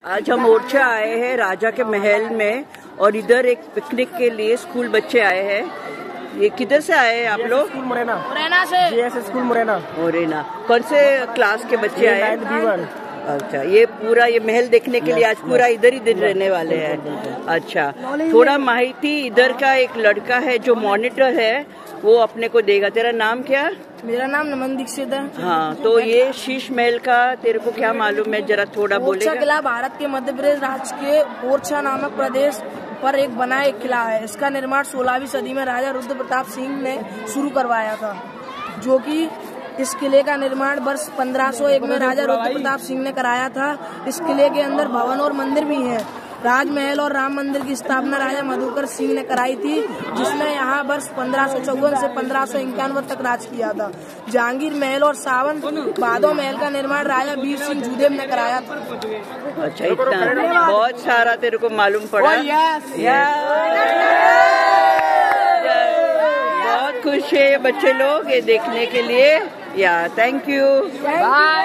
आज हम ओरछा आए हैं राजा के महल में और इधर एक पिकनिक के लिए स्कूल बच्चे आए हैं। ये किधर से आए हैं आप लोग? स्कूल मुरैना से। GS school Morena. कौन से क्लास के बच्चे आए हैं? B1। अच्छा, ये पूरा ये महल देखने के लिए आज पूरा इधर ही रहने वाले हैं। अच्छा, थोड़ा माहिती इधर का एक लड़का है जो मॉनिटर है वो अपने को देगा। तेरा नाम क्या? मेरा नाम नमन दीक्षित है। हाँ, तो ये शीश महल का तेरे को क्या मालूम है, जरा थोड़ा बोलेगा? ओरछा किला भारत के मध्य प्रदेश राज्य के ओरछा नामक प्रदेश पर एक बना एक किला है। इसका निर्माण 16वीं सदी में राजा रुद्र प्रताप सिंह ने शुरू करवाया था, जो कि इस किले का निर्माण वर्ष 1501 में राजा रुद्र प्रताप सिंह ने कराया था। इस किले के अंदर भवन और मंदिर भी हैं। राजमहल और राम मंदिर की स्थापना राजा मधुकर सिंह ने कराई थी, जिसने यहाँ वर्ष 1554 से 1551 तक राज किया था। जहांगीर महल और सावन भादो महल का निर्माण राजा वीर सिंह जूदेव ने कराया था। अच्छा, इतना बहुत सारा तेरे को मालूम पड़ा। बहुत खुश है ये बच्चे लोग ये देखने के लिए। या थैंक यू, बाय।